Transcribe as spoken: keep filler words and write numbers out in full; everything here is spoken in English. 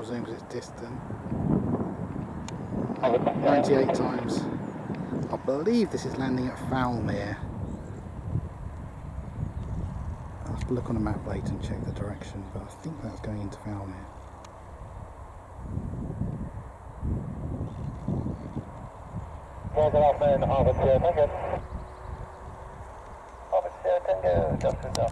zoom because it's distant. ninety-eight times. I believe this is landing at Falmere. I'll have to look on a map later and check the direction, but I think that's going into Falmere. Harvard Tango, Harvard Tango, Doctor Duck.